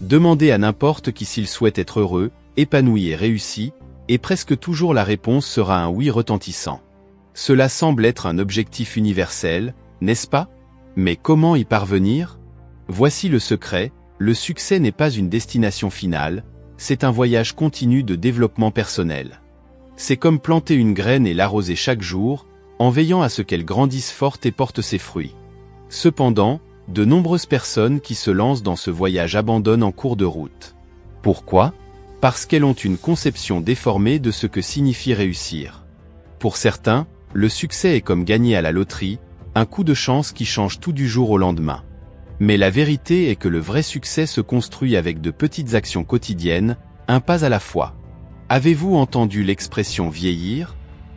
Demandez à n'importe qui s'il souhaite être heureux, épanoui et réussi, et presque toujours la réponse sera un oui retentissant. Cela semble être un objectif universel, n'est-ce pas? Mais comment y parvenir? Voici le secret, le succès n'est pas une destination finale, c'est un voyage continu de développement personnel. C'est comme planter une graine et l'arroser chaque jour, en veillant à ce qu'elle grandisse forte et porte ses fruits. Cependant, de nombreuses personnes qui se lancent dans ce voyage abandonnent en cours de route. Pourquoi? Parce qu'elles ont une conception déformée de ce que signifie réussir. Pour certains, le succès est comme gagner à la loterie, un coup de chance qui change tout du jour au lendemain. Mais la vérité est que le vrai succès se construit avec de petites actions quotidiennes, un pas à la fois. Avez-vous entendu l'expression vieillir?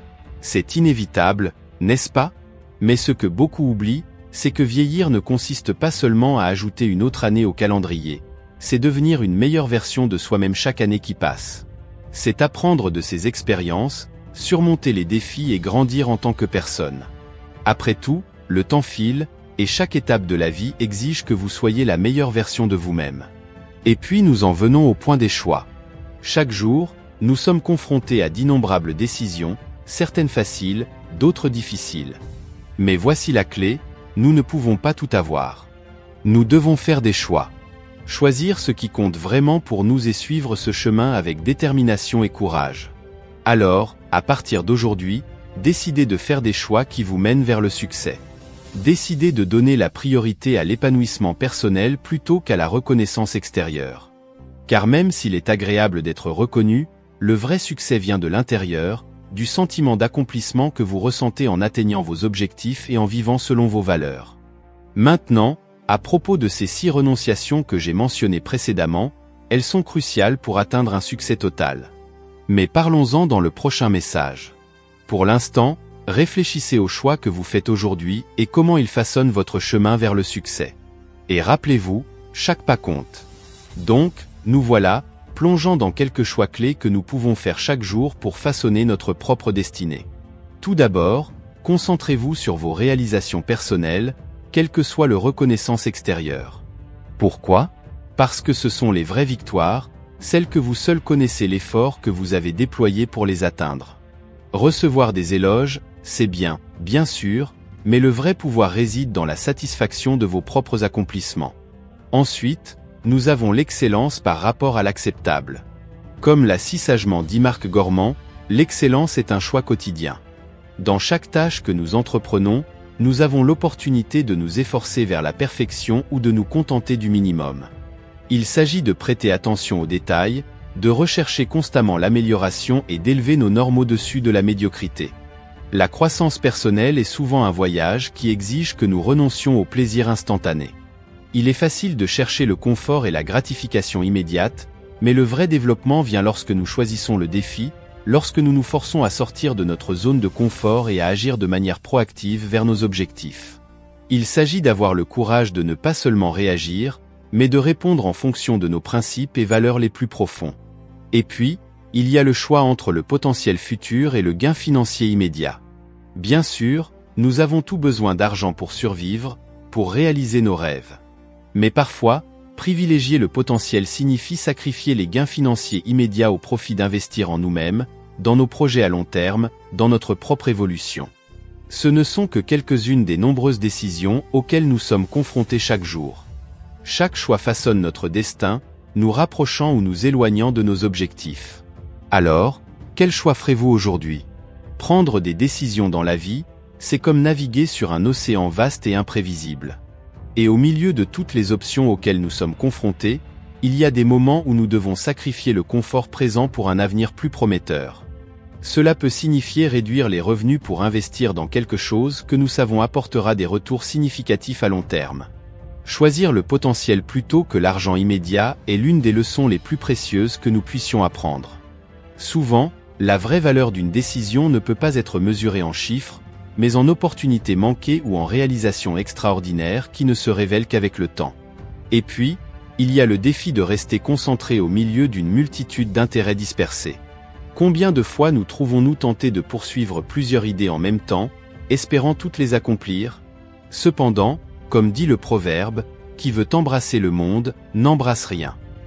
C'est inévitable, n'est-ce pas? Mais ce que beaucoup oublient, c'est que vieillir ne consiste pas seulement à ajouter une autre année au calendrier, c'est devenir une meilleure version de soi-même chaque année qui passe. C'est apprendre de ses expériences, surmonter les défis et grandir en tant que personne. Après tout, le temps file, et chaque étape de la vie exige que vous soyez la meilleure version de vous-même. Et puis nous en venons au point des choix. Chaque jour, nous sommes confrontés à d'innombrables décisions, certaines faciles, d'autres difficiles. Mais voici la clé, nous ne pouvons pas tout avoir. Nous devons faire des choix. Choisir ce qui compte vraiment pour nous et suivre ce chemin avec détermination et courage. Alors, à partir d'aujourd'hui, décidez de faire des choix qui vous mènent vers le succès. Décidez de donner la priorité à l'épanouissement personnel plutôt qu'à la reconnaissance extérieure. Car même s'il est agréable d'être reconnu, le vrai succès vient de l'intérieur, du sentiment d'accomplissement que vous ressentez en atteignant vos objectifs et en vivant selon vos valeurs. Maintenant, à propos de ces 6 renonciations que j'ai mentionnées précédemment, elles sont cruciales pour atteindre un succès total. Mais parlons-en dans le prochain message. Pour l'instant, réfléchissez aux choix que vous faites aujourd'hui et comment ils façonnent votre chemin vers le succès. Et rappelez-vous, chaque pas compte. Donc, nous voilà, plongeant dans quelques choix clés que nous pouvons faire chaque jour pour façonner notre propre destinée. Tout d'abord, concentrez-vous sur vos réalisations personnelles, quelle que soit leur reconnaissance extérieure. Pourquoi? Parce que ce sont les vraies victoires, celles que vous seul connaissez l'effort que vous avez déployé pour les atteindre. Recevoir des éloges, c'est bien, bien sûr, mais le vrai pouvoir réside dans la satisfaction de vos propres accomplissements. Ensuite, nous avons l'excellence par rapport à l'acceptable. Comme l'a si sagement dit Marc Gorman, l'excellence est un choix quotidien. Dans chaque tâche que nous entreprenons, nous avons l'opportunité de nous efforcer vers la perfection ou de nous contenter du minimum. Il s'agit de prêter attention aux détails, de rechercher constamment l'amélioration et d'élever nos normes au-dessus de la médiocrité. La croissance personnelle est souvent un voyage qui exige que nous renoncions au plaisir instantané. Il est facile de chercher le confort et la gratification immédiate, mais le vrai développement vient lorsque nous choisissons le défi, lorsque nous nous forçons à sortir de notre zone de confort et à agir de manière proactive vers nos objectifs. Il s'agit d'avoir le courage de ne pas seulement réagir, mais de répondre en fonction de nos principes et valeurs les plus profonds. Et puis, il y a le choix entre le potentiel futur et le gain financier immédiat. Bien sûr, nous avons tous besoin d'argent pour survivre, pour réaliser nos rêves. Mais parfois, privilégier le potentiel signifie sacrifier les gains financiers immédiats au profit d'investir en nous-mêmes, dans nos projets à long terme, dans notre propre évolution. Ce ne sont que quelques-unes des nombreuses décisions auxquelles nous sommes confrontés chaque jour. Chaque choix façonne notre destin, nous rapprochant ou nous éloignant de nos objectifs. Alors, quel choix ferez-vous aujourd'hui? Prendre des décisions dans la vie, c'est comme naviguer sur un océan vaste et imprévisible. Et au milieu de toutes les options auxquelles nous sommes confrontés, il y a des moments où nous devons sacrifier le confort présent pour un avenir plus prometteur. Cela peut signifier réduire les revenus pour investir dans quelque chose que nous savons apportera des retours significatifs à long terme. Choisir le potentiel plutôt que l'argent immédiat est l'une des leçons les plus précieuses que nous puissions apprendre. Souvent, la vraie valeur d'une décision ne peut pas être mesurée en chiffres, mais en opportunités manquées ou en réalisations extraordinaires qui ne se révèlent qu'avec le temps. Et puis, il y a le défi de rester concentré au milieu d'une multitude d'intérêts dispersés. Combien de fois nous trouvons-nous tentés de poursuivre plusieurs idées en même temps, espérant toutes les accomplir? Cependant, comme dit le proverbe, qui veut embrasser le monde, n'embrasse rien.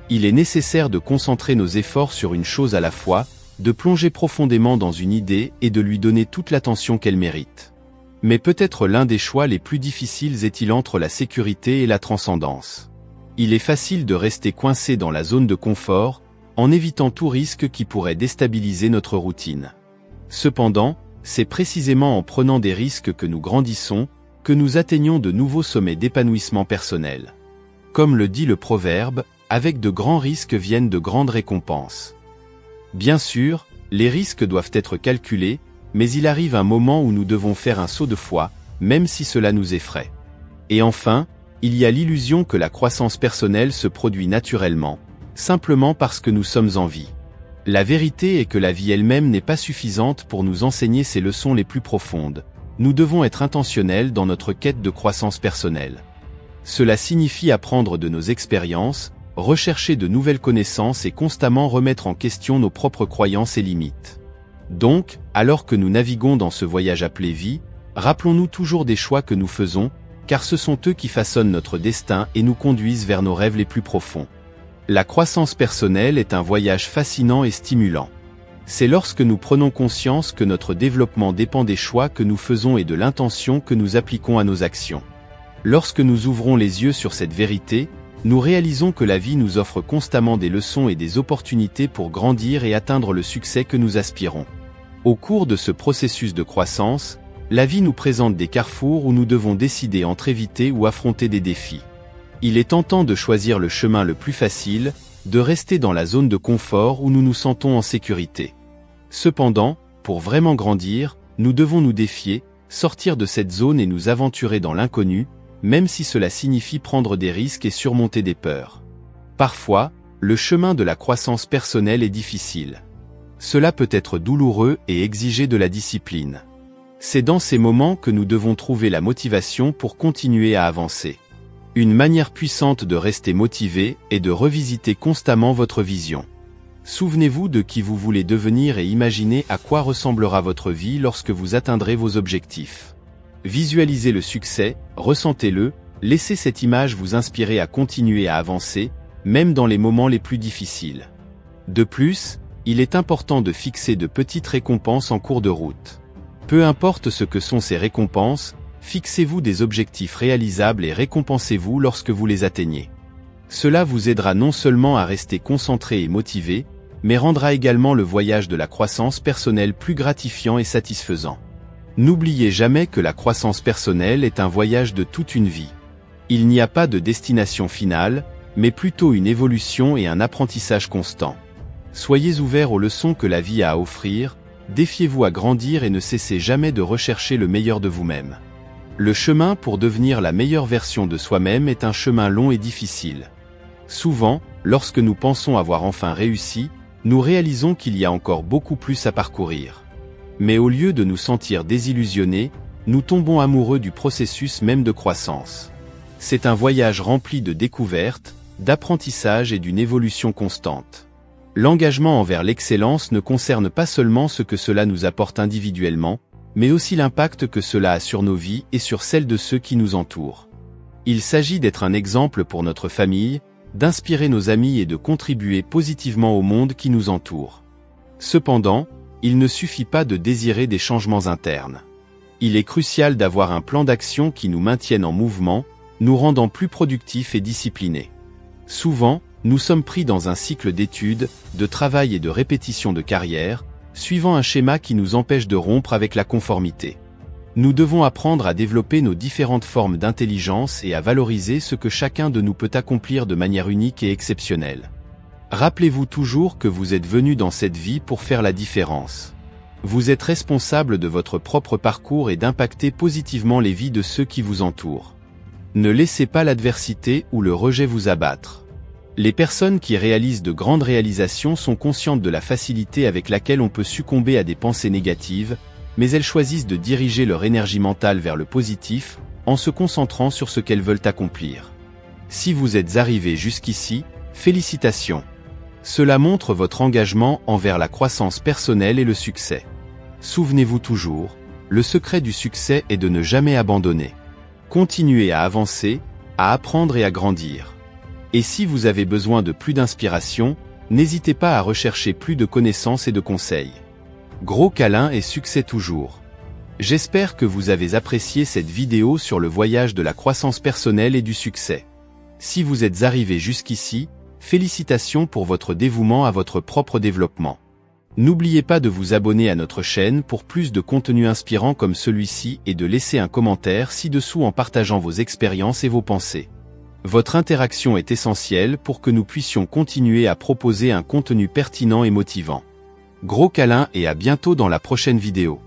Il est nécessaire de concentrer nos efforts sur une chose à la fois, de plonger profondément dans une idée et de lui donner toute l'attention qu'elle mérite. Mais peut-être l'un des choix les plus difficiles est-il entre la sécurité et la transcendance. Il est facile de rester coincé dans la zone de confort, en évitant tout risque qui pourrait déstabiliser notre routine. Cependant, c'est précisément en prenant des risques que nous grandissons, que nous atteignons de nouveaux sommets d'épanouissement personnel. Comme le dit le proverbe, avec de grands risques viennent de grandes récompenses. Bien sûr, les risques doivent être calculés, mais il arrive un moment où nous devons faire un saut de foi, même si cela nous effraie. Et enfin, il y a l'illusion que la croissance personnelle se produit naturellement, simplement parce que nous sommes en vie. La vérité est que la vie elle-même n'est pas suffisante pour nous enseigner ces leçons les plus profondes. Nous devons être intentionnels dans notre quête de croissance personnelle. Cela signifie apprendre de nos expériences, rechercher de nouvelles connaissances et constamment remettre en question nos propres croyances et limites. Donc, alors que nous naviguons dans ce voyage appelé vie, rappelons-nous toujours des choix que nous faisons, car ce sont eux qui façonnent notre destin et nous conduisent vers nos rêves les plus profonds. La croissance personnelle est un voyage fascinant et stimulant. C'est lorsque nous prenons conscience que notre développement dépend des choix que nous faisons et de l'intention que nous appliquons à nos actions. Lorsque nous ouvrons les yeux sur cette vérité, nous réalisons que la vie nous offre constamment des leçons et des opportunités pour grandir et atteindre le succès que nous aspirons. Au cours de ce processus de croissance, la vie nous présente des carrefours où nous devons décider entre éviter ou affronter des défis. Il est tentant de choisir le chemin le plus facile, de rester dans la zone de confort où nous nous sentons en sécurité. Cependant, pour vraiment grandir, nous devons nous défier, sortir de cette zone et nous aventurer dans l'inconnu, même si cela signifie prendre des risques et surmonter des peurs. Parfois, le chemin de la croissance personnelle est difficile. Cela peut être douloureux et exiger de la discipline. C'est dans ces moments que nous devons trouver la motivation pour continuer à avancer. Une manière puissante de rester motivé est de revisiter constamment votre vision. Souvenez-vous de qui vous voulez devenir et imaginez à quoi ressemblera votre vie lorsque vous atteindrez vos objectifs. Visualisez le succès, ressentez-le, laissez cette image vous inspirer à continuer à avancer, même dans les moments les plus difficiles. De plus, il est important de fixer de petites récompenses en cours de route. Peu importe ce que sont ces récompenses, fixez-vous des objectifs réalisables et récompensez-vous lorsque vous les atteignez. Cela vous aidera non seulement à rester concentré et motivé, mais rendra également le voyage de la croissance personnelle plus gratifiant et satisfaisant. N'oubliez jamais que la croissance personnelle est un voyage de toute une vie. Il n'y a pas de destination finale, mais plutôt une évolution et un apprentissage constant. Soyez ouverts aux leçons que la vie a à offrir, défiez-vous à grandir et ne cessez jamais de rechercher le meilleur de vous-même. Le chemin pour devenir la meilleure version de soi-même est un chemin long et difficile. Souvent, lorsque nous pensons avoir enfin réussi, nous réalisons qu'il y a encore beaucoup plus à parcourir. Mais au lieu de nous sentir désillusionnés, nous tombons amoureux du processus même de croissance. C'est un voyage rempli de découvertes, d'apprentissage et d'une évolution constante. L'engagement envers l'excellence ne concerne pas seulement ce que cela nous apporte individuellement, mais aussi l'impact que cela a sur nos vies et sur celles de ceux qui nous entourent. Il s'agit d'être un exemple pour notre famille, d'inspirer nos amis et de contribuer positivement au monde qui nous entoure. Cependant, il ne suffit pas de désirer des changements internes. Il est crucial d'avoir un plan d'action qui nous maintienne en mouvement, nous rendant plus productifs et disciplinés. Souvent, nous sommes pris dans un cycle d'études, de travail et de répétition de carrière, suivant un schéma qui nous empêche de rompre avec la conformité. Nous devons apprendre à développer nos différentes formes d'intelligence et à valoriser ce que chacun de nous peut accomplir de manière unique et exceptionnelle. Rappelez-vous toujours que vous êtes venu dans cette vie pour faire la différence. Vous êtes responsable de votre propre parcours et d'impacter positivement les vies de ceux qui vous entourent. Ne laissez pas l'adversité ou le rejet vous abattre. Les personnes qui réalisent de grandes réalisations sont conscientes de la facilité avec laquelle on peut succomber à des pensées négatives, mais elles choisissent de diriger leur énergie mentale vers le positif, en se concentrant sur ce qu'elles veulent accomplir. Si vous êtes arrivé jusqu'ici, félicitations. Cela montre votre engagement envers la croissance personnelle et le succès. Souvenez-vous toujours, le secret du succès est de ne jamais abandonner. Continuez à avancer, à apprendre et à grandir. Et si vous avez besoin de plus d'inspiration, n'hésitez pas à rechercher plus de connaissances et de conseils. Gros câlins et succès toujours. J'espère que vous avez apprécié cette vidéo sur le voyage de la croissance personnelle et du succès. Si vous êtes arrivé jusqu'ici, félicitations pour votre dévouement à votre propre développement. N'oubliez pas de vous abonner à notre chaîne pour plus de contenu inspirant comme celui-ci et de laisser un commentaire ci-dessous en partageant vos expériences et vos pensées. Votre interaction est essentielle pour que nous puissions continuer à proposer un contenu pertinent et motivant. Gros câlins et à bientôt dans la prochaine vidéo.